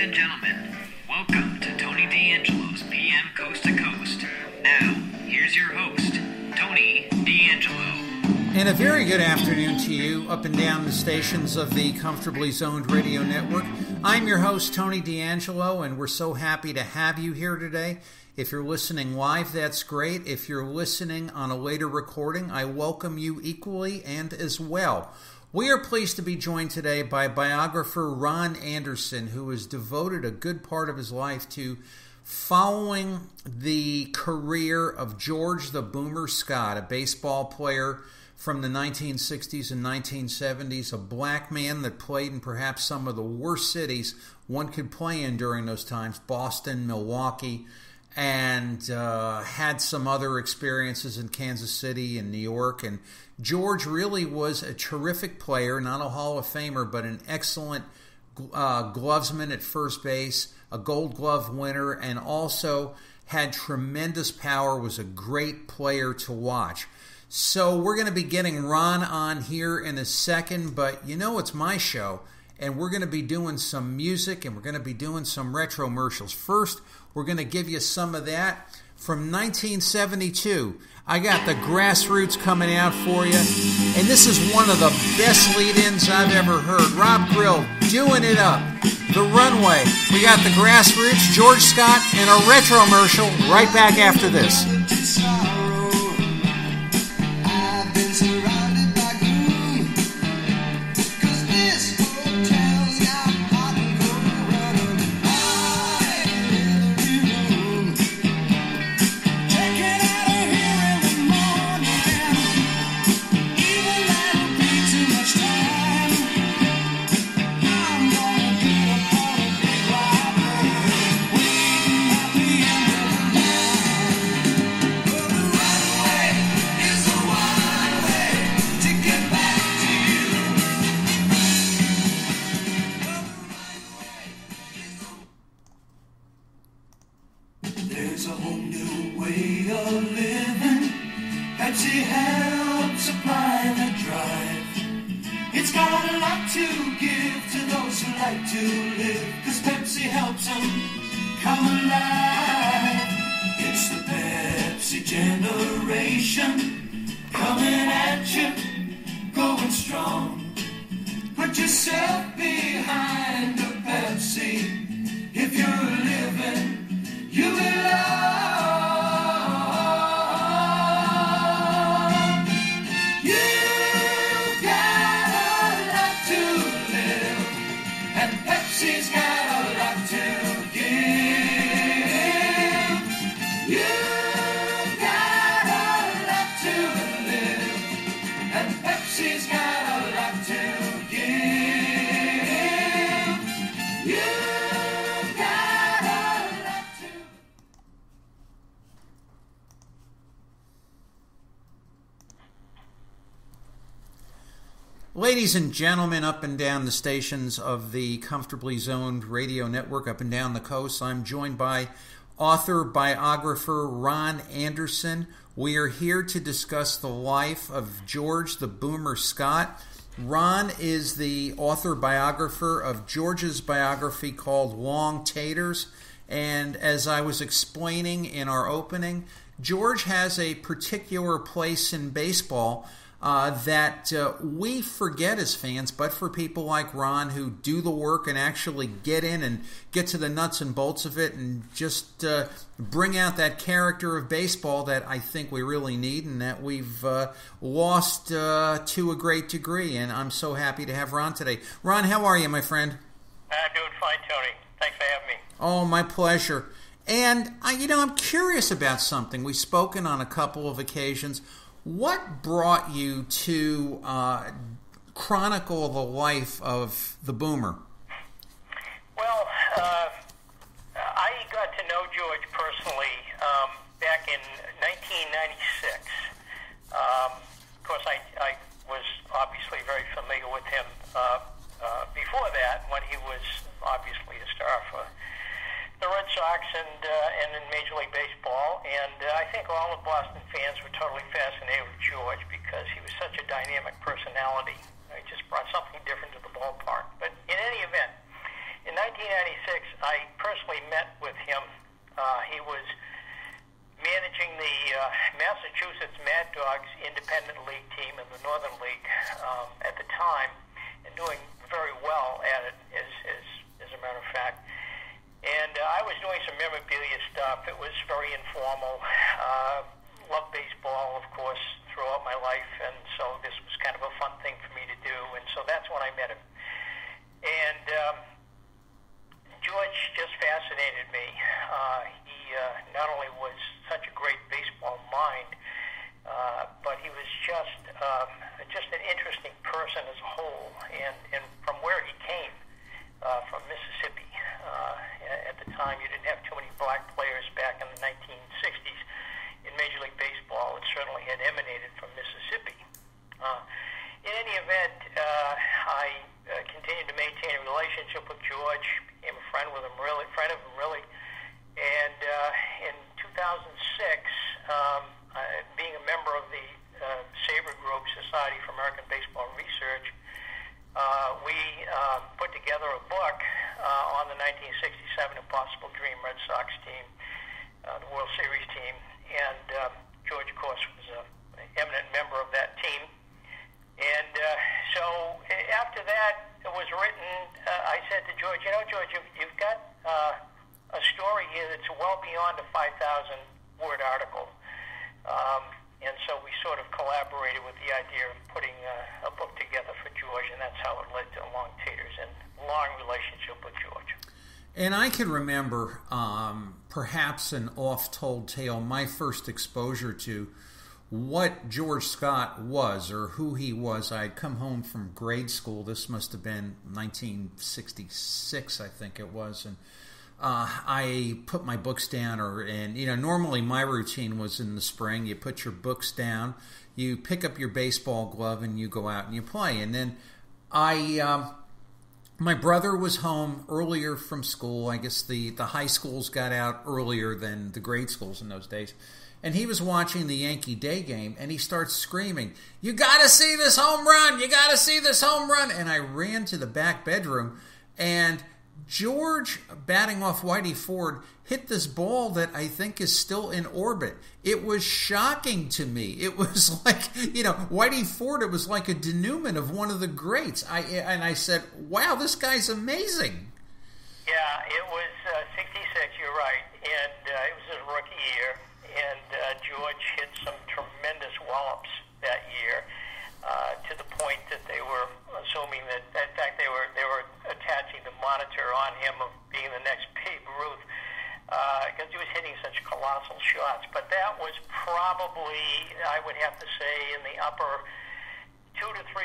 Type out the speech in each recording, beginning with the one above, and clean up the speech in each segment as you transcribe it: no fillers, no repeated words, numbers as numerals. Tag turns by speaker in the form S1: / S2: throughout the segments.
S1: and gentlemen, welcome to Tony D'Angelo's PM Coast to Coast. Now, here's your host, Tony D'Angelo.
S2: And a very good afternoon to you up and down the stations of the Comfortably Zoned Radio Network. I'm your host, Tony D'Angelo, and we're so happy to have you here today. If you're listening live, that's great. If you're listening on a later recording, I welcome you equally and as well. We are pleased to be joined today by biographer Ron Anderson, who has devoted a good part of his life to following the career of George the Boomer Scott, a baseball player from the 1960s and 1970s, a black man that played in perhaps some of the worst cities one could play in during those times, Boston, Milwaukee, and had some other experiences in Kansas City and New York. And George really was a terrific player, not a Hall of Famer, but an excellent glovesman at first base, a Gold Glove winner, and also had tremendous power, was a great player to watch. So we're going to be getting Ron on here in a second, but you know it's my show, and we're going to be doing some music, and we're going to be doing some retro-mercials. First, we're going to give you some of that from 1972. I got the Grassroots coming out for you, and this is one of the best lead-ins I've ever heard. Rob Grill doing it up. The Runway. We got the Grassroots, George Scott, and a retro-mercial right back after this. Ladies and gentlemen, up and down the stations of the Comfortably Zoned Radio Network, up and down the coast, I'm joined by author, biographer Ron Anderson. We are here to discuss the life of George the Boomer Scott. Ron is the author, biographer of George's biography called Long Taters. And as I was explaining in our opening, George has a particular place in baseball that we forget as fans, but for people like Ron who do the work and actually get in and get to the nuts and bolts of it and just bring out that character of baseball that I think we really need and that we've lost to a great degree. And I'm so happy to have Ron today. Ron, how are you, my friend?
S3: Doing fine, Tony. Thanks for having me.
S2: Oh, my pleasure. And, I'm curious about something. We've spoken on a couple of occasions. What brought you to chronicle the life of the Boomer?
S3: Well, I got to know George personally back in 1996. Of course, I was obviously very familiar with him before that, when he was obviously a star for the Red Sox and in Major League Baseball. And I think all of Boston fans were totally fascinated with George because he was such a dynamic personality. He just brought something different to the ballpark. But in any event, in 1996, He was managing the Massachusetts Mad Dogs independent league team in the Northern League at the time, and doing very well at it, as a matter of fact. And I was doing some memorabilia stuff. It was very informal. Loved baseball, of course, throughout my life, and so this was kind of a fun thing for me to do. And so that's when I met him. And George just fascinated me. He not only was such a great baseball mind, but he was just an interesting person as a whole. And from where he came, from Mississippi. At the time, you didn't have too many black players back in the 1960s in Major League Baseball. It certainly had emanated from Mississippi. In any event, I continued to maintain a relationship with George, became a friend of him really. And in 2006, being a member of the SABRE Group, Society for American Baseball Research, we put together a book on the 1967 Impossible Dream Red Sox team, the World Series team, and George, of course, was an eminent member of that team. And so after that was written, I said to George, George, you've got a story here that's well beyond a 5,000-word article. And so we sort of collaborated with the idea of putting a book together for George, and that's how it led to Long Taters and long relationship with George.
S2: And I can remember, perhaps an oft-told tale, my first exposure to what George Scott was or who he was. I had come home from grade school. This must have been 1966, I think it was, and I put my books down, normally my routine was in the spring. You put your books down, you pick up your baseball glove, and you go out and you play. And then my brother was home earlier from school. I guess the high schools got out earlier than the grade schools in those days. And he was watching the Yankee Day game, and he starts screaming, "You got to see this home run! You got to see this home run!" And I ran to the back bedroom, and George, batting off Whitey Ford, hit this ball that I think is still in orbit. It was shocking to me. It was like, Whitey Ford, it was like a denouement of one of the greats. I said, wow, this guy's amazing.
S3: Yeah, it was 66, you're right, and it was his rookie year, and George hit some tremendous wallops that year. To the point that they were assuming that, in fact, they were attaching the monitor on him of being the next Babe Ruth, because he was hitting such colossal shots. But that was probably, I would have to say, in the upper 2 to 3%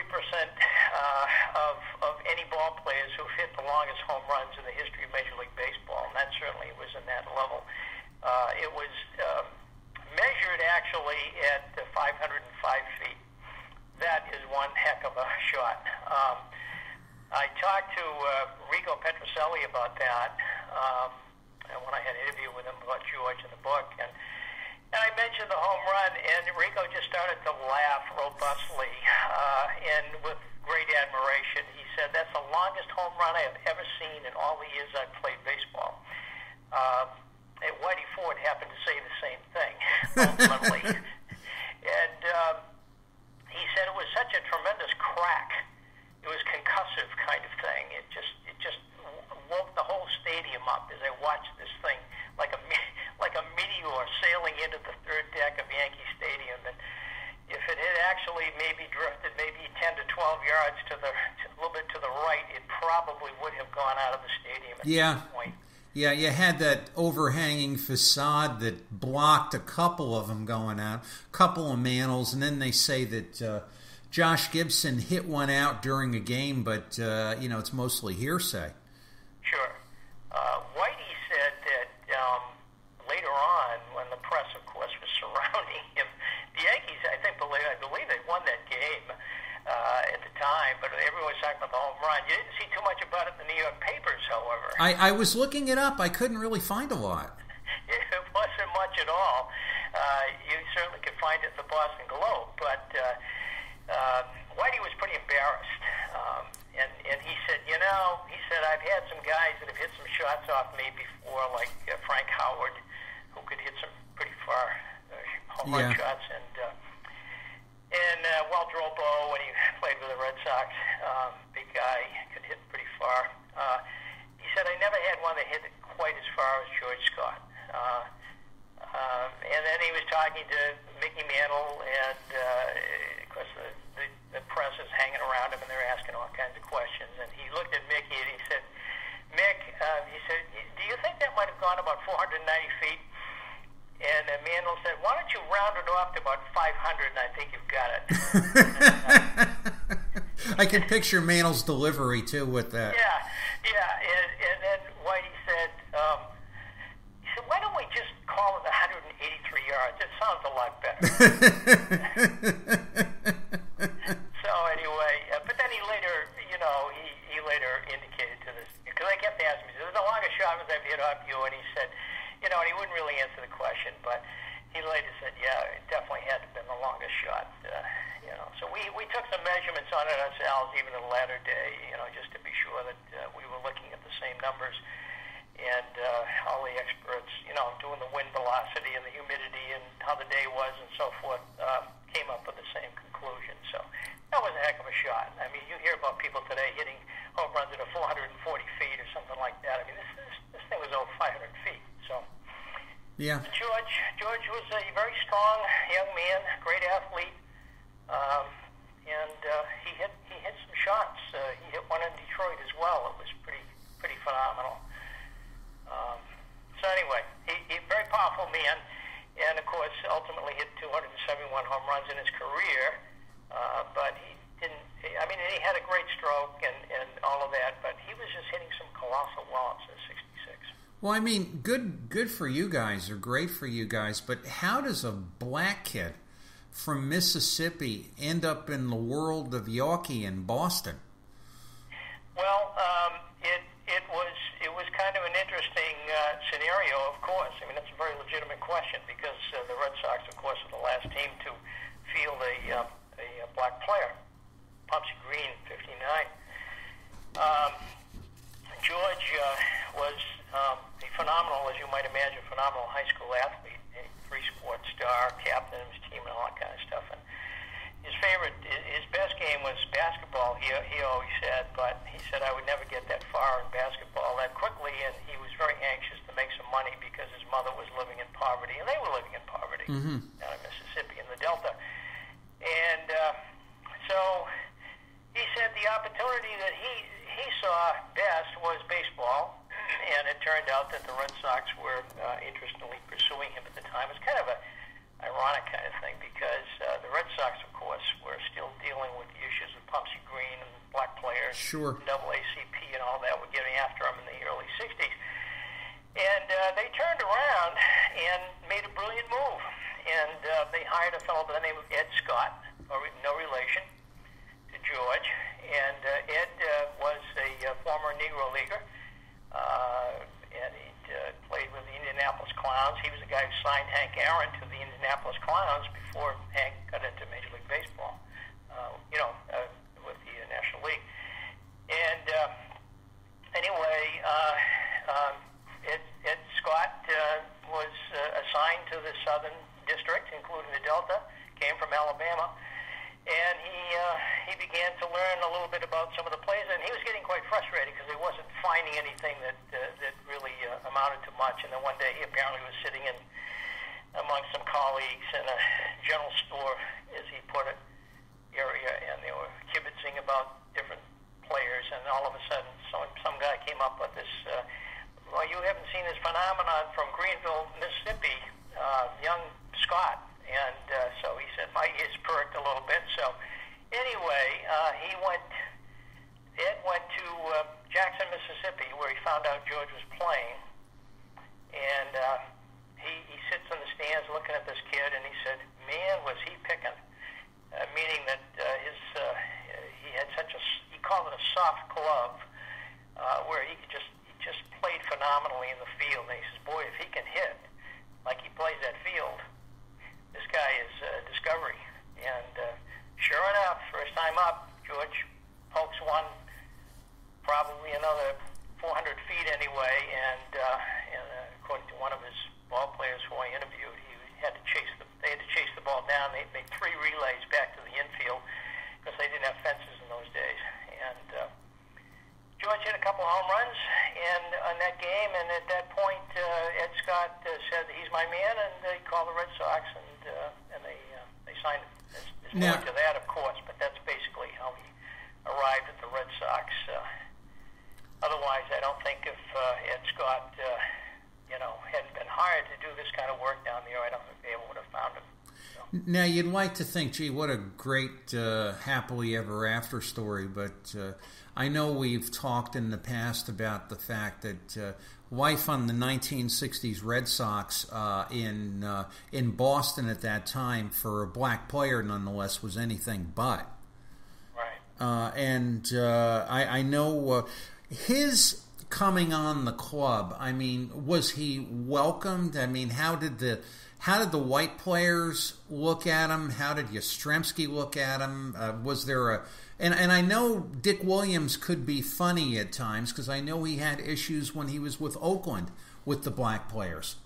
S3: of any ball players who've hit the longest home runs in the history of Major League Baseball, and that certainly was in that level. It was measured actually at 505 feet. That is one heck of a shot. I talked to Rico Petrocelli about that when I had an interview with him about George in the book, and I mentioned the home run, and Rico just started to laugh robustly and with great admiration. He said, "That's the longest home run I have ever seen in all the years I've played baseball." And Whitey Ford happened to say the same thing, ultimately. And he said it was such a tremendous crack. It was concussive kind of thing. It just woke the whole stadium up as I watched this thing like a meteor sailing into the third deck of Yankee Stadium. And if it had actually maybe drifted maybe 10 to 12 yards a little bit to the right, it probably would have gone out of the stadium at that point.
S2: Yeah, you had that overhanging facade that blocked a couple of them going out, a couple of Mantles, and then they say that Josh Gibson hit one out during a game, but, it's mostly hearsay.
S3: Sure. Whitey said that later on, when the press, of course, was surrounding him, the Yankees, I believe they won that game at the time, but everyone was talking about the home run. You didn't see too much about it in the New York papers, however.
S2: I was looking it up. I couldn't really find a lot.
S3: It wasn't much at all. You certainly could find it in the Boston Globe, but Whitey was pretty embarrassed. And he said, I've had some guys that have hit some shots off me before, like Frank Howard, home run shots. And Waldrobo, when he played with the Red Sox, big guy, could hit pretty far. He said, I never had one that hit quite as far as George Scott. And then he was talking to Mickey Mantle, and of course the press is hanging around him, and they're asking all kinds of questions. And he looked at Mickey, and he said, Mick, he said, do you think that might have gone about 490 feet? And Mantle said, why don't you round it off to about 500, and I think you've got it.
S2: I can picture Mantle's delivery, too, with that.
S3: Yeah. And then Whitey said, why don't we just call it 183 yards? It sounds a lot better. So anyway, but then he later, he later indicated to this, because I kept asking him, he said, the longest shot was I've hit off you, and he said, and he wouldn't really answer the question, but he later said, yeah, it definitely had to have been the longest shot, So we took some measurements on it ourselves, even in the latter day, just to be sure that we were looking at the same numbers. And all the experts, doing the wind velocity and the humidity and how the day was and so forth, came up with the same conclusion. So that was a heck of a shot. I mean, you hear about people today hitting home runs at 440 feet or something like that. I mean, this thing was over 500 feet. So
S2: yeah,
S3: George was a very strong young man, great athlete, and he hit some shots. He hit one in Detroit as well. It was pretty phenomenal. So anyway, he very powerful man, and of course ultimately hit 271 home runs in his career, but he didn't, he had a great stroke and all of that, but he was just hitting some colossal wallets at 66.
S2: Well, good for you guys, or great for you guys, but how does a black kid from Mississippi end up in the world of hockey in Boston?
S3: Well, it was kind of an interesting scenario, of course. I mean, that's a very legitimate question, because the Red Sox, of course, are the last team to field a black player, Pumpsy Green, 59. George was a phenomenal, as you might imagine, phenomenal high school athlete, a three-sport star, captain of his team, and all that kind of stuff. And his best game was basketball, he always said, but he said, I would never get that far in basketball that quickly, and he was very anxious to make some money because his mother was living in poverty, and they were living in poverty down in Mississippi in the Delta. And so he said the opportunity that he saw best was baseball, and it turned out that the Red Sox were interestingly pursuing him at the time. It's kind of a ironic kind of thing, because the Red Sox, of course, were still dealing with the issues of Pumpsy Green and black players,
S2: sure,
S3: AACP and all that, were getting after him in the early 60s. And they turned around and made a brilliant move. And they hired a fellow by the name of Ed Scott, no relation to George. And Ed was a former Negro Leaguer, and he played with the Indianapolis Clowns. He was the guy who signed Hank Aaron to the Indianapolis Clowns before Hank got into Major League Baseball, with the National League. And anyway, Ed Scott was assigned to the Southern District, including the Delta, came from Alabama, and he began to learn a little bit about some of the plays, and he was getting quite frustrated because he wasn't finding anything that really amounted to much. And then one day he apparently was sitting in among some colleagues in a general store, as he put it, area, and they were kibitzing about different players, and all of a sudden some guy came up with this, well, you haven't seen this phenomenon from Greenville, Mississippi, young Scott. And so he said, my ears perked a little bit. So anyway, Ed went to Jackson, Mississippi, where he found out George was playing. And he sits in the stands looking at this kid, and he said, man, was he picking. Meaning that he had he called it a soft glove, where he just played phenomenally in the field. And he says, boy, if he can hit like he plays that field, this guy is a discovery. And sure enough, first time up, George pokes one, probably another 400 feet anyway, and according to one of his ball players who I interviewed, they had to chase ball down. They made 3 relays back to the infield because they didn't have fences in those days. And George hit a couple of home runs on that game, and at that point, Ed Scott said, "He's my man," and they called the Red Sox, and they signed him. There's more to that, of course, but that's basically how he arrived at the Red Sox. Otherwise, I don't think if Ed Scott, hadn't been hired to do this kind of work down there, I don't think they would have found him. So.
S2: Now, you'd like to think, gee, what a great happily ever after story, but I know we've talked in the past about the fact that life on the 1960s Red Sox in Boston at that time for a black player, nonetheless, was anything but.
S3: Right.
S2: I know his coming on the club. I mean, was he welcomed? I mean, how did the white players look at him? How did Yastrzemski look at him? Was there and I know Dick Williams could be funny at times because I know he had issues when he was with Oakland with the black players.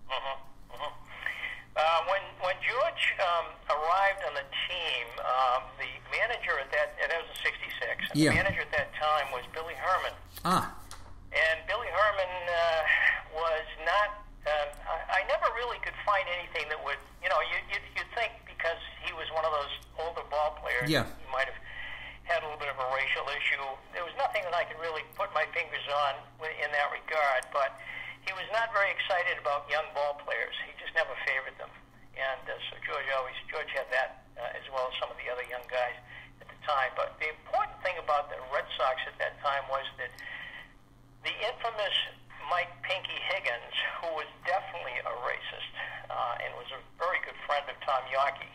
S3: When George arrived on the team, the manager at that was in '66.
S2: Yeah.
S3: The manager at that time was Billy Herman. And Billy Herman was not. I never really could find anything that would, you'd think because he was one of those older ball players,
S2: yeah,
S3: he might have had a little bit of a racial issue. There was nothing that I could really put my fingers on in that regard, but he was not very excited about young ball players. He just never favored them. And so George had that as well as some of the other young guys at the time. But the important thing about the Red Sox at that time was that the infamous Mike Pinky Higgins, who was definitely a racist and was a very good friend of Tom Yawkey,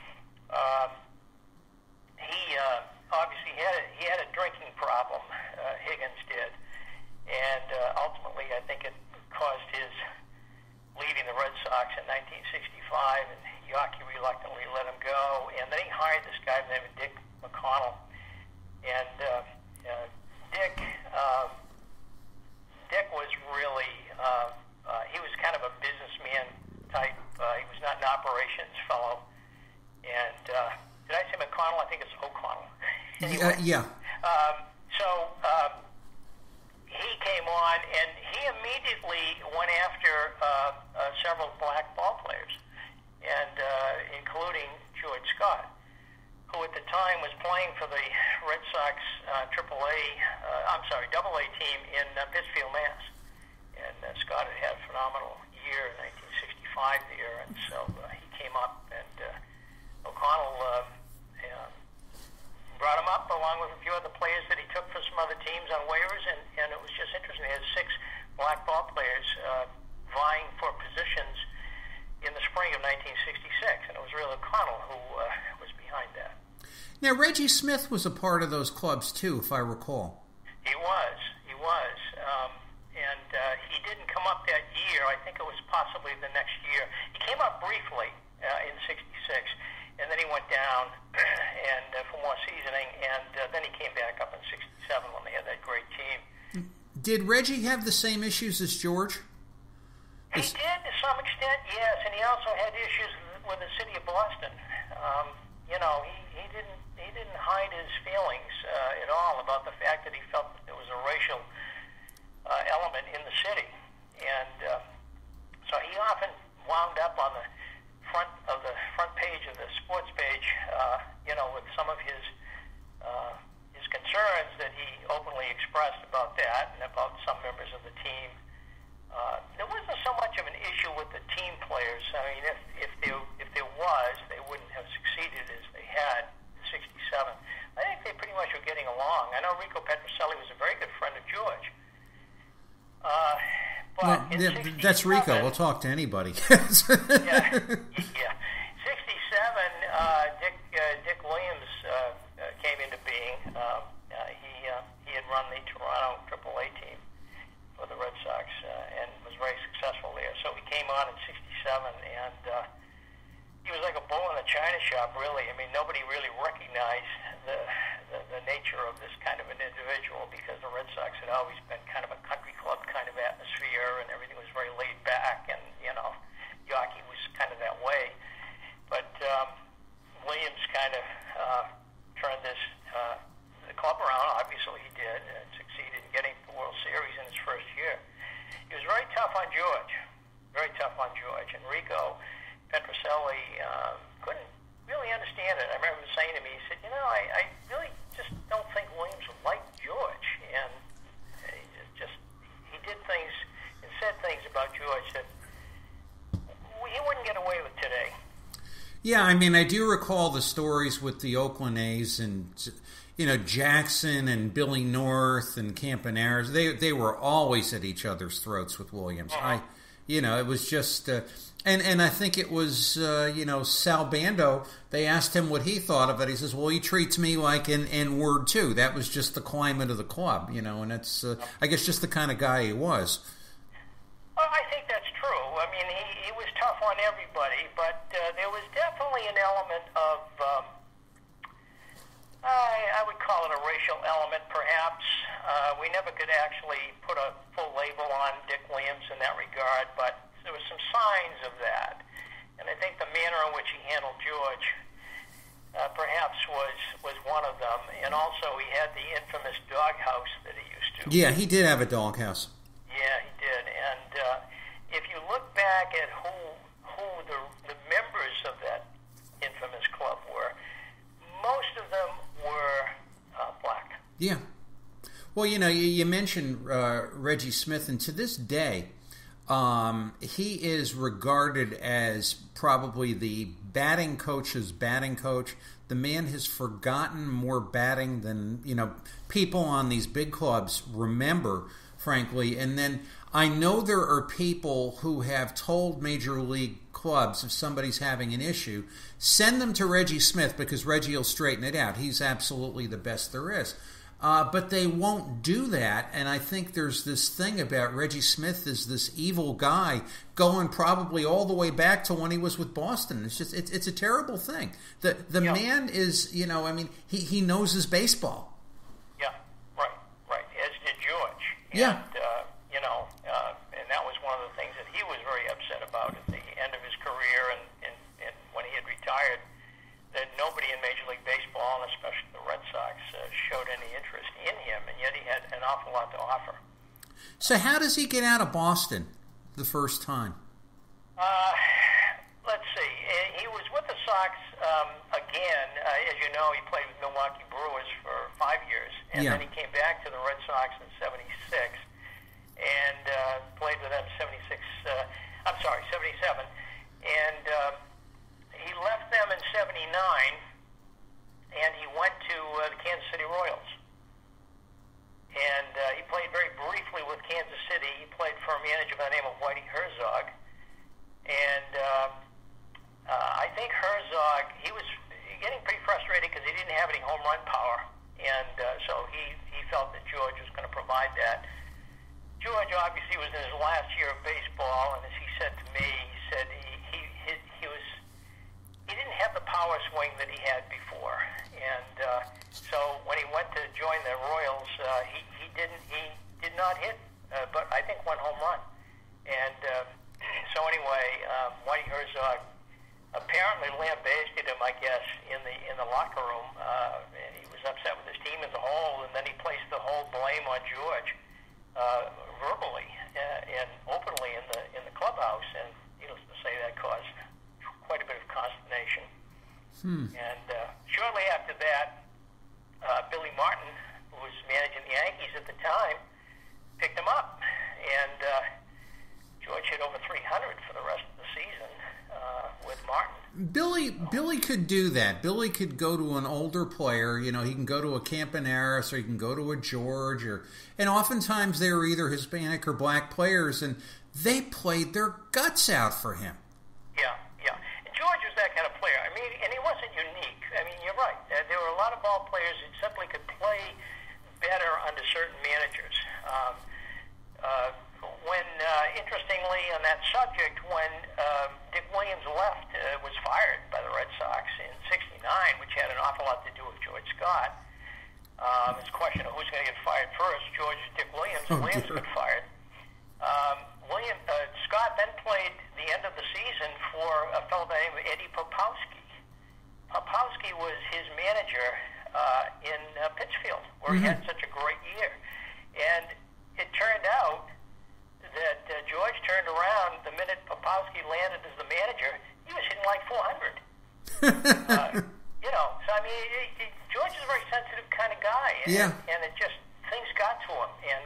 S3: he obviously had a drinking problem. Higgins did, and ultimately I think it caused his leaving the Red Sox in 1965, and Yawkey reluctantly let him go. And then he hired this guy named Dick McConnell, and Dick was really, he was kind of a businessman type. He was not an operations fellow. And did I say McConnell? I think it's O'Connell. Anyway,
S2: yeah.
S3: He came on, and he immediately went after several black ball players, and including George Scott, who at the time was playing for the Red Sox AA team in Pittsfield, Mass. And Scott had a phenomenal year in 1965 there, and so he came up, and O'Connell brought him up along with a few other players that he took for some other teams on waivers, and it was just interesting. He had 6 black ball players vying for positions in the spring of 1966, and it was really O'Connell who was behind that.
S2: Now, Reggie Smith was a part of those clubs, too, if I recall.
S3: He was. And he didn't come up that year. I think it was possibly the next year. He came up briefly in '66, and then he went down and for more seasoning, and then he came back up in '67 when they had that great team.
S2: Did Reggie have the same issues as George?
S3: He did to some extent, yes, and he also had issues with the city of Boston. He didn't hide his feelings at all about the fact that he felt that there was a racial element in the city, and so he often wound up on the front page of the sports page, with some of his concerns that he openly expressed about that and about some members of the team. There wasn't so much of an issue with the team players. I mean, if there was, they wouldn't have succeeded as they had in '67. I think they pretty much were getting along. I know Rico Petrocelli was a very good friend of George.
S2: That's Rico. We'll talk to anybody.
S3: Yeah. '67, Dick Williams came into being. He had run the Toronto AAA team for the Red Sox and was very successful there. So he came on in '67, and he was like a bull in a china shop, really. I mean, nobody really recognized the nature of this kind of an individual because the Red Sox had always been kind of a country club kind of atmosphere, and everything was very laid back, and Yawkey was kind of that way. But
S2: Yeah, I mean, I do recall the stories with the Oakland A's and, Jackson and Billy North and Campaneris. They were always at each other's throats with Williams. It was just, and I think it was, Sal Bando. They asked him what he thought of it. He says, well, he treats me like an N-word too. That was just the climate of the club, and it's, I guess, just the kind of guy he was.
S3: Well, I think that's true. I mean, he was tough on everybody, but there was definitely an element of, I would call it a racial element, perhaps. We never could actually put a full label on Dick Williams in that regard, but there was some signs of that. And I think the manner in which he handled George perhaps was one of them. And also he had the infamous doghouse that he used to.
S2: Yeah, he did have a doghouse.
S3: Yeah, he did. And if you look back at who the members of that infamous club were, most of them were black.
S2: Yeah. Well, you mentioned Reggie Smith, and to this day, he is regarded as probably the batting coach's batting coach. The man has forgotten more batting than, people on these big clubs remember, frankly. And then I know there are people who have told major league clubs, if somebody's having an issue, send them to Reggie Smith because Reggie will straighten it out. He's absolutely the best there is. But they won't do that, and I think there's this thing about Reggie Smith is this evil guy going probably all the way back to when he was with Boston. It's just it's a terrible thing. The man is, he knows his baseball.
S3: Yeah, right. As did George.
S2: Yeah.
S3: And that was one of the things that he was very upset about at the end of his career and when he had retired, that nobody in Major League Baseball, and especially the Red Sox, showed any interest in him, and yet he had an awful lot to offer.
S2: So how does he get out of Boston the first time?
S3: Let's see. He was with the Sox again. As you know, he played with Milwaukee Brewers for 5 years, and then he came back to the Red Sox in '76 and played with them 77. And he left them in '79, and he went to the Kansas City Royals. And he played very briefly with Kansas City. He played for a manager by the name of Whitey Herzog. And I think Herzog, he was getting pretty frustrated because he didn't have any home run power. And so he felt that George was going to provide that. George obviously was in his last year of baseball, and as he said to me, he said he didn't have the power swing that he had before, and so when he went to join the Royals, he did not hit, but I think one home run, and so anyway, Whitey Herzog apparently lambasted him, I guess, in the locker room, and he was upset with his team as a whole, and then he placed the whole blame on George. Verbally and openly in the clubhouse, and needless to say, that caused quite a bit of consternation. And shortly after that, Billy Martin, who was managing the Yankees at the time, picked him up, and George hit over 300 for the rest of the season with Martin.
S2: Billy could do that. Billy could go to an older player. He can go to a Campaneris, or he can go to a George, and oftentimes they were either Hispanic or black players, and they played their guts out for him.
S3: Yeah. And George was that kind of player. I mean, and he wasn't unique. I mean, you're right. There were a lot of ball players that simply could play better under certain managers. Interestingly, on that subject, when Dick Williams was fired by the Red Sox in '69, which had an awful lot to do with George Scott. It's a question of who's going to get fired first, George or Dick Williams. Williams got fired. Scott then played the end of the season for a fellow by the name of Eddie Popowski. Popowski was his manager in Pittsfield, where he had such a great year. And it turned out that George turned around the minute Popowski landed as the manager. He was hitting like 400. So I mean, George is a very sensitive kind of guy, and it just things got to him. And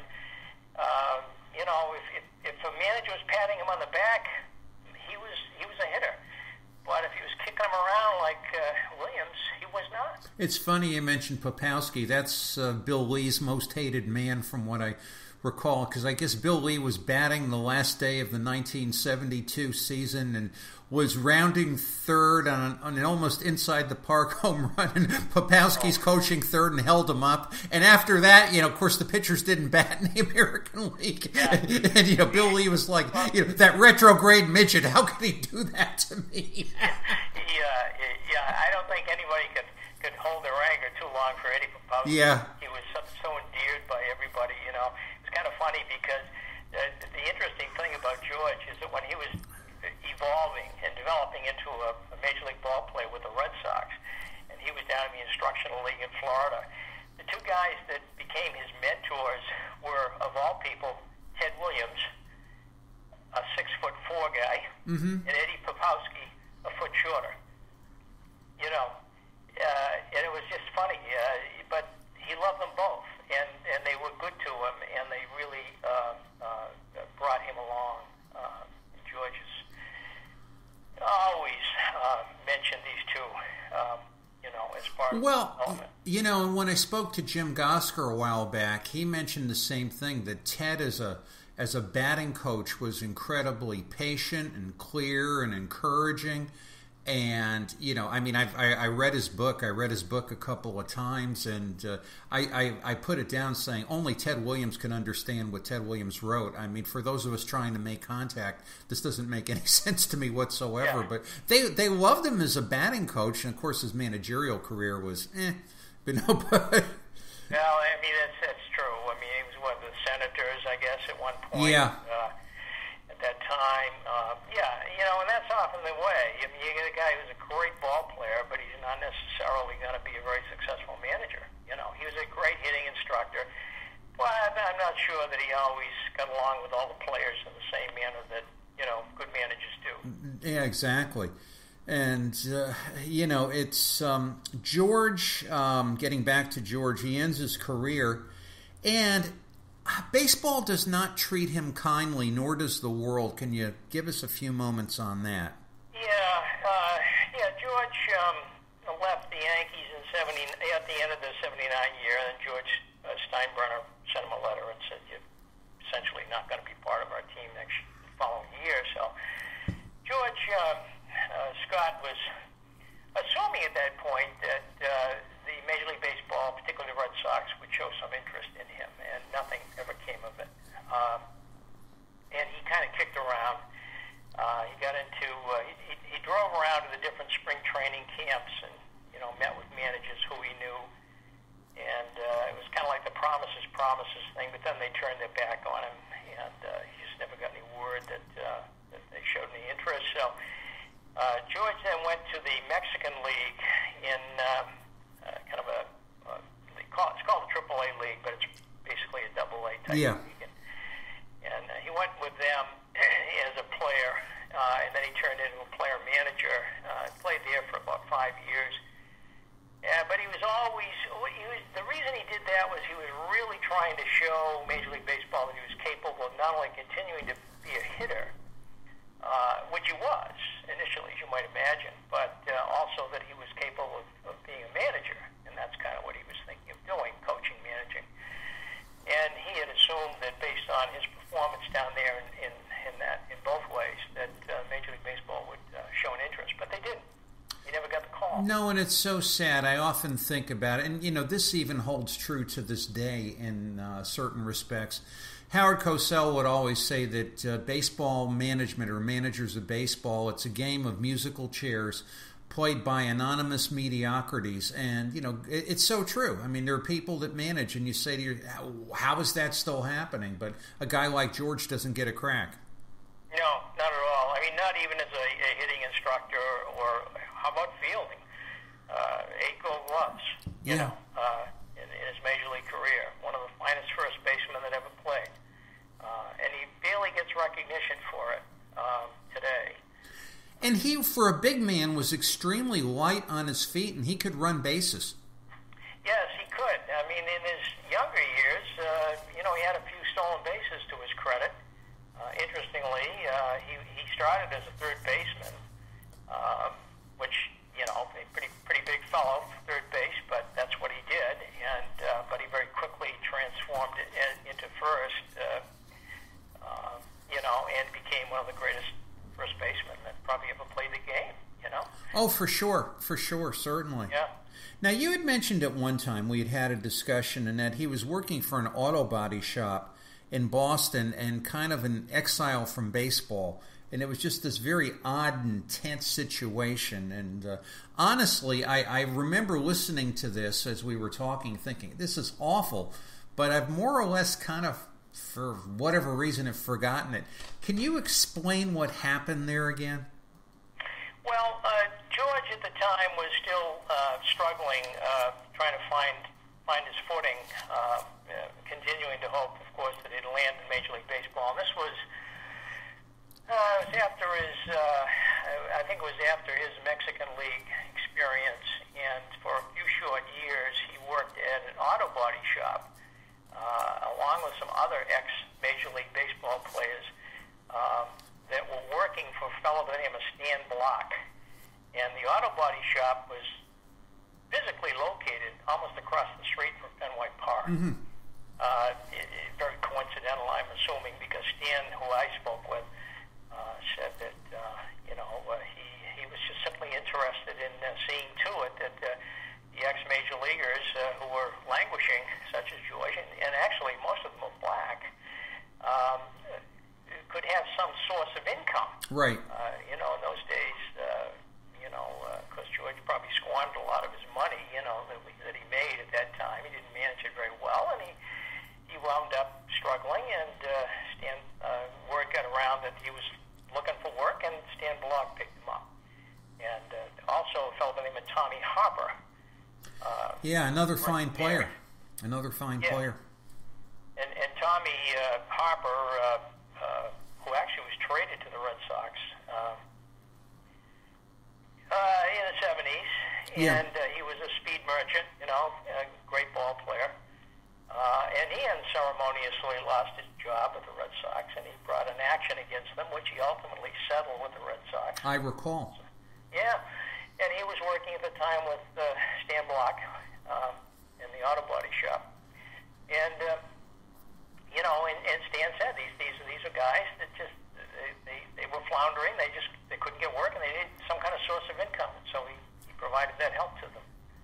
S3: if a manager was patting him on the back, he was a hitter. But if he was kicking him around like Williams. He was not.
S2: It's funny you mentioned Popowski. That's Bill Lee's most hated man, from what I recall, because I guess Bill Lee was batting the last day of the 1972 season and was rounding third on an almost inside the park home run, and Popowski's coaching third and held him up. And after that, of course, the pitchers didn't bat in the American League. Yeah. And Bill Lee was like, that retrograde midget, how could he do that to me?
S3: Yeah, I don't think anybody could hold their anger too long for Eddie Popowski.
S2: Yeah.
S3: He was so endeared by everybody, It's kind of funny because the interesting thing about George is that when he was evolving and developing into a Major League ball player with the Red Sox, and he was down in the instructional league in Florida, the two guys that became his mentors were, of all people, Ted Williams, a 6'4" guy, and Eddie Popowski, a foot shorter. And it was just funny, but he loved them both, and they were good to him, and they really brought him along. George has always mentioned these two, as part of the development.
S2: And when I spoke to Jim Gosker a while back, he mentioned the same thing, that Ted as a batting coach was incredibly patient and clear and encouraging. And I read his book. I read his book a couple of times, and I put it down saying only Ted Williams can understand what Ted Williams wrote. I mean, for those of us trying to make contact, this doesn't make any sense to me whatsoever. Yeah. But they loved him as a batting coach, and of course his managerial career was but no. But
S3: well, that's true. He was one of the Senators, I guess, at one point.
S2: Yeah.
S3: At that time, and that's often the way. You get a guy who's a great ball player, but he's not necessarily going to be a very successful manager. He was a great hitting instructor, but I'm not sure that he always got along with all the players in the same manner that good managers do.
S2: Yeah, exactly. And it's George. Getting back to George, he ends his career, and baseball does not treat him kindly, nor does the world. Can you give us a few moments on that?
S3: George left the Yankees at the end of the '79 year, and George Steinbrenner sent him a letter and said, "You're essentially not going to be part of our team next following year." So George Scott was assuming at that point that the Major League Baseball, particularly the Red Sox, would show some interest in him, and nothing ever came of it. And he kind of kicked around. He got into he drove around to the different spring training camps and met with managers who he knew, and it was kind of like the promises thing. But then they turned their back on him, and he just never got any word that they showed any interest. So George then went to the Mexican League in kind of it's called the AAA League, but it's basically a AA type league. And he went with them as a player, and then he turned into a player manager. Played there for about 5 years. But he was the reason he did that was he was really trying to show Major League Baseball that he was capable of not only continuing to be a hitter, which he was initially, as you might imagine, but also that he was capable of being a manager, and that's kind of what he was thinking of doing, coaching, managing. And he had assumed that based on his performance down there in both ways, that Major League Baseball would show an interest, but they didn't. He never got the call.
S2: No, and it's so sad. I often think about it, and this even holds true to this day in certain respects. Howard Cosell would always say that baseball management, or managers of baseball, it's a game of musical chairs played by anonymous mediocrities. And, it's so true. I mean, there are people that manage, and you say to yourself, how is that still happening? But a guy like George doesn't get a crack.
S3: No, not at all. I mean, not even as a hitting instructor, or how about fielding? 8 gold gloves, in his Major League career. One of the finest first basemen that ever played. And he barely gets recognition for it today.
S2: And he, for a big man, was extremely light on his feet, and he could run bases.
S3: Yes, he could. I mean, in his younger years, he had a few stolen bases to his credit. Interestingly, he started as a third baseman which, a pretty big fellow, third base, but that's what he did. And but he very quickly transformed it into first, and became one of the greatest first basemen that probably ever played the game.
S2: Oh, for sure, certainly.
S3: Yeah.
S2: Now, you had mentioned at one time we had a discussion, and that he was working for an auto body shop in Boston and kind of an exile from baseball. And it was just this very odd and tense situation. And honestly, I remember listening to this as we were talking, thinking, this is awful. But I've more or less kind of, for whatever reason, have forgotten it. Can you explain what happened there again?
S3: Well, George at the time was still struggling, trying to find his footing, continuing to hope, of course, that he'd land in Major League Baseball. And this was after his, I think it was after his Mexican League experience, and for a few short years he worked at an auto body shop, along with some other ex-Major League Baseball players that were working for a fellow by the name of Stan Block. And the auto body shop was physically located almost across the street from Fenway Park.
S2: Mm-hmm.
S3: Very coincidental, I'm assuming, because Stan, who I spoke with, said that he was just simply interested in seeing to it that the ex-major leaguers who were languishing, such as George, and actually most of them were black, could have some source of income.
S2: Right.
S3: In those days, because George probably squandered a lot of his money, that he made at that time. He didn't manage it very well, and he wound up struggling, and Stan, word got around that he was looking for work, and Stan Block picked him up. And also a fellow by the name of Tommy Harper.
S2: Another fine player. Player.
S3: And Tommy Harper, who actually was traded to the Red Sox in the 70s, and he was a speed merchant, a great ball player. And he unceremoniously lost his job with the Red Sox, and he brought an action against them, which he ultimately settled with the Red Sox.
S2: I recall.
S3: Yeah, and he was working at the time with Stan Block in the auto body shop. And, and Stan said these are guys that just, they were floundering, they couldn't get work, and they needed some kind of source of income. So he provided that help to them.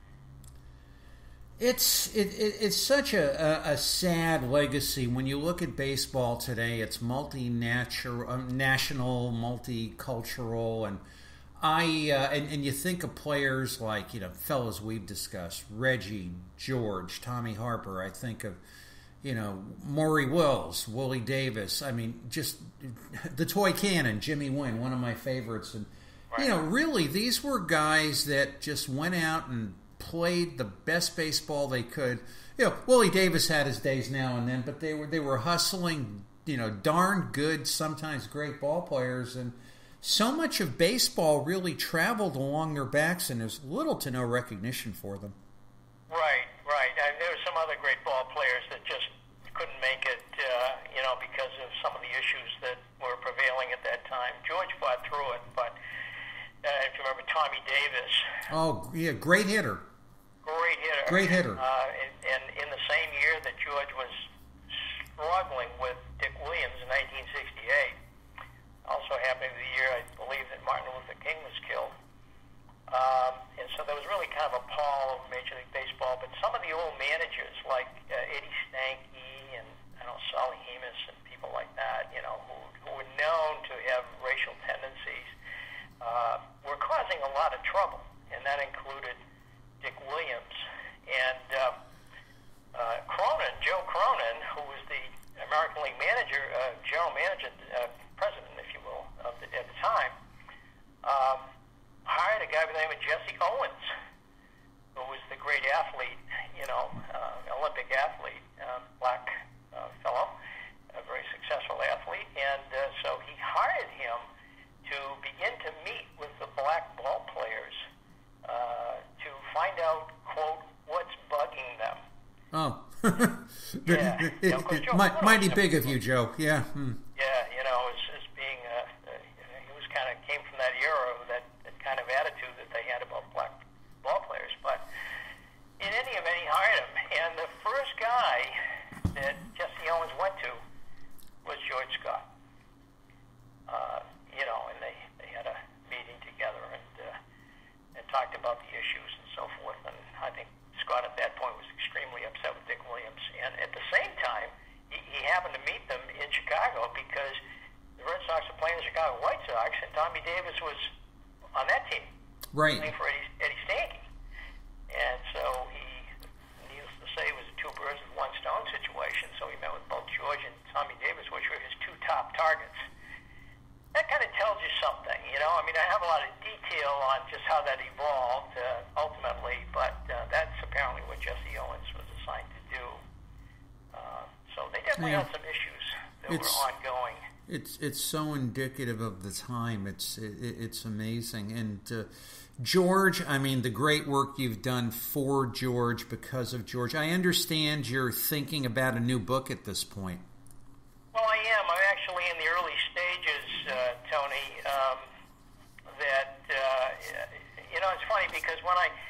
S2: It's such a sad legacy when you look at baseball today. It's national, multicultural, and and you think of players like fellows we've discussed: Reggie, George, Tommy Harper. I think of Maury Wills, Willie Davis. I mean, just the toy cannon, Jimmy Wynn, one of my favorites, and really these were guys that just went out and played the best baseball they could. Willie Davis had his days now and then, but they were hustling, darn good, sometimes great ball players, and so much of baseball really traveled along their backs, and there's little to no recognition for them.
S3: Right. There were some other great ball players that just couldn't make it, because of some of the issues that were prevailing at that time. George fought through it, but if you remember Tommy Davis.
S2: Oh, yeah, great hitter.
S3: And in the same year that George was struggling with Dick Williams in 1968, also happened the year, I believe, that Martin Luther King was killed. And so there was really kind of a pall of Major League Baseball. But some of the old managers, like Eddie Stanky and Solly Hemus and people like that, who were known to have racial tendencies, were causing a lot of trouble. And that included Dick Williams. And Joe Cronin, who was the American League manager, general manager, president, if you will, at the time, hired a guy by the name of Jesse Owens, who was the great athlete, Olympic athlete, black fellow, a very successful athlete. And so he hired him to begin to meet with the black ball players to find out, quote, what's bugging them.
S2: Oh. Mighty big of you, Joe. Yeah.
S3: Yeah, as being, he was came from that era, that kind of attitude that
S2: Right.
S3: playing for Eddie Stanky. And so he, needless to say, it was a two birds with one stone situation. So he met with both George and Tommy Davis, which were his two top targets. That kind of tells you something, you know. I mean, I have a lot of detail on just how that evolved ultimately, but that's apparently what Jesse Owens was assigned to do. So they definitely had some issues that were ongoing.
S2: It's so indicative of the time. It's amazing. And George, I mean, the great work you've done for George, because of George. I understand you're thinking about a new book at this point.
S3: Well, I am. I'm actually in the early stages, Tony. You know, it's funny because when I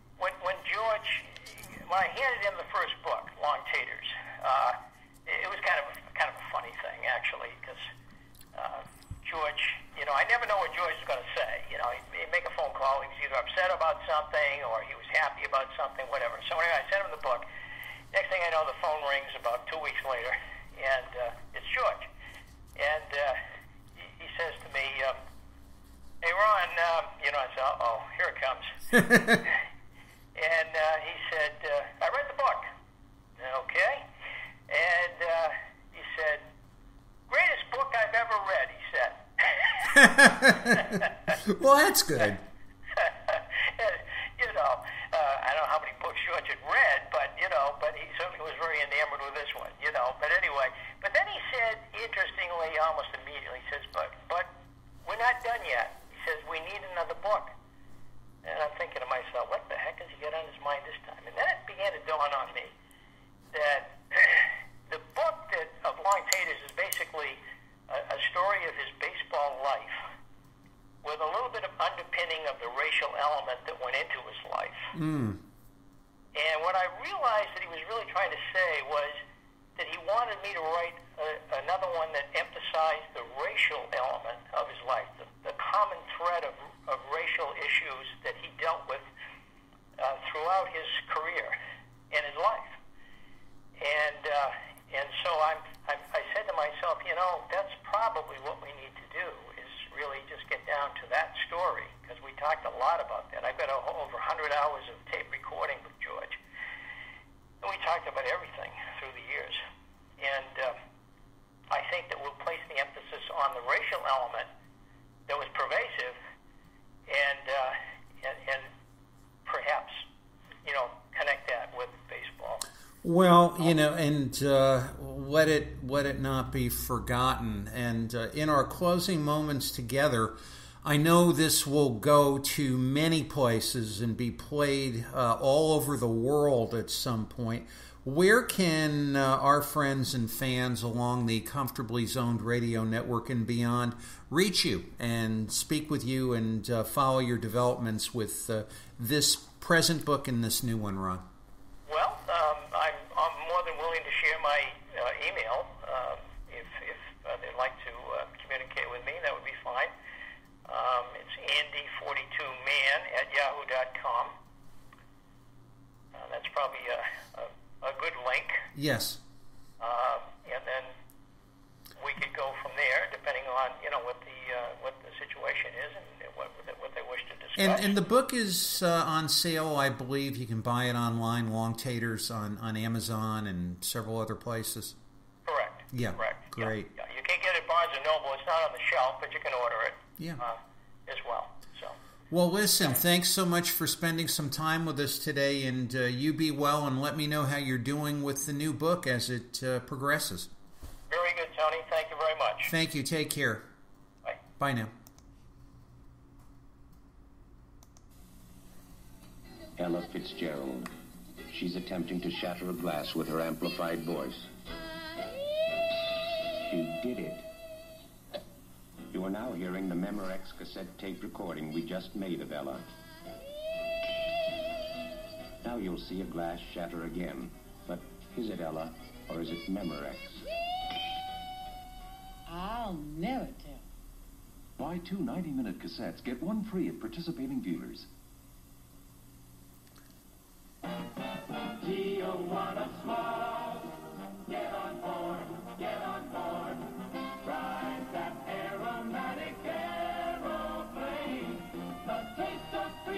S3: handed him the first book, Long Taters, it was kind of a funny thing actually, because George, you know, I never know what George is going to say. You know, he'd make a phone call. He was either upset about something or he was happy about something, whatever. So anyway, I sent him the book. Next thing I know, the phone rings about 2 weeks later, and it's George. And he says to me, "Hey, Ron," you know, I said, "Uh-oh, here it comes." And he said, "I read the book." Okay. And he said, "Greatest book I've ever read," he said.
S2: Well, that's good.
S3: You know, I don't know how many books George had read, but he certainly was very enamored with this one, you know. But anyway, but then he said, interestingly, almost immediately, he says, but we're not done yet. He says, "We need another book." And I'm thinking to myself, what the heck has he got on his mind this time? And then it began to dawn on me that the book of Long Taters is basically a story of his baseball life with a little bit of underpinning of the racial element that went into his life.
S2: Mm.
S3: And what I realized that he was really trying to say was that he wanted me to write another one that emphasized the racial element of his life, the common thread of racial issues that he dealt with throughout his career and his life. And so I said to myself, you know, that's probably what we need to do, is really just get down to that story, because we talked a lot about that. I've got over 100 hours of tape recording with George, and we talked about everything through the years. And I think that we'll place the emphasis on the racial element that was pervasive, and perhaps, you know, connect that with baseball.
S2: Well, you know, and let it not be forgotten. And in our closing moments together, I know this will go to many places and be played all over the world at some point. Where can our friends and fans along the Comfortably Zoned Radio Network and beyond reach you and speak with you and follow your developments with this present book and this new one, Ron?
S3: Well, I'm more than willing to share my email. If they'd like to communicate with me, that would be fine. It's Andy42man@yahoo.com. That's probably a good link.
S2: Yes.
S3: And then we could go from there, depending on, you know, what the situation is and what they wish to discuss.
S2: And the book is on sale, I believe. You can buy it online, Long Taters, on Amazon and several other places.
S3: Correct.
S2: Yeah.
S3: Correct.
S2: Great.
S3: Yeah. You can get it at Barnes & Noble. It's not on the shelf, but you can order it.
S2: Yeah.
S3: As well. So.
S2: Well, listen, thanks so much for spending some time with us today, and you be well, and let me know how you're doing with the new book as it progresses.
S3: Very good, Tony. Thank you very much.
S2: Thank you. Take care.
S3: Bye.
S2: Bye now.
S4: Ella Fitzgerald. She's attempting to shatter a glass with her amplified voice. She did it. You are now hearing the Memorex cassette tape recording we just made of Ella. Now you'll see a glass shatter again. But is it Ella or is it Memorex?
S5: I'll never tell.
S6: Buy 2 90-minute cassettes, get one free at participating dealers.
S7: Gee, you wanna smile? Get on board, get on board. Ride that aromatic aeroplane. The taste of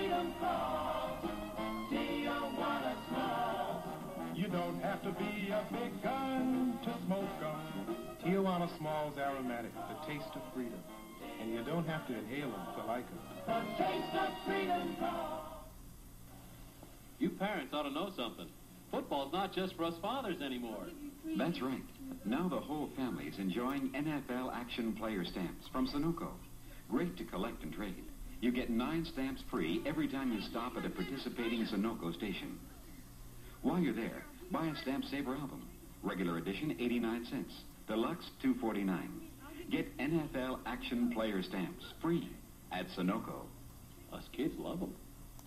S7: You don't have to be a big gun to smoke gum. Tijuana Small's aromatic, the taste of freedom. And you don't have to inhale them to like them. The taste of freedom.
S8: You parents ought to know something. Football's not just for us fathers anymore.
S6: That's right. Now the whole family is enjoying NFL action player stamps from Sunoco. Great to collect and trade. You get 9 stamps free every time you stop at a participating Sunoco station. While you're there, buy a Stamp Saver album. Regular edition, 89 cents. Deluxe, $2.49. Get NFL action player stamps free at Sunoco.
S8: Us kids love them.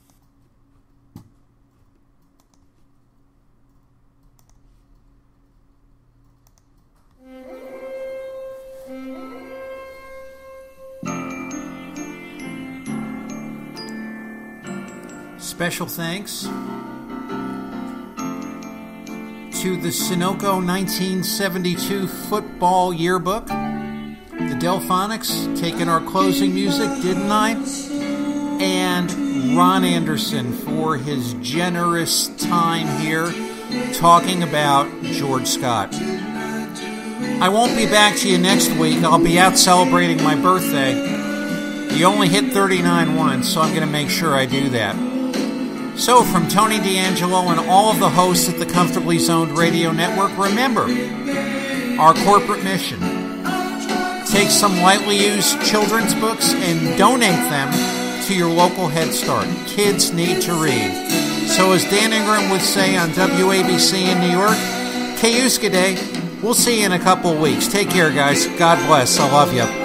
S2: Special thanks to the Sunoco 1972 football yearbook. The Delphonics taking our closing music, didn't I? And Ron Anderson for his generous time here talking about George Scott. I won't be back to you next week. I'll be out celebrating my birthday. You only hit 39 once, so I'm going to make sure I do that. So, from Tony D'Angelo and all of the hosts at the Comfortably Zoned Radio Network, remember our corporate mission. Take some lightly used children's books and donate them to your local Head Start. Kids need to read. So, as Dan Ingram would say on WABC in New York, Kayuska Day. We'll see you in a couple of weeks. Take care, guys. God bless. I love you.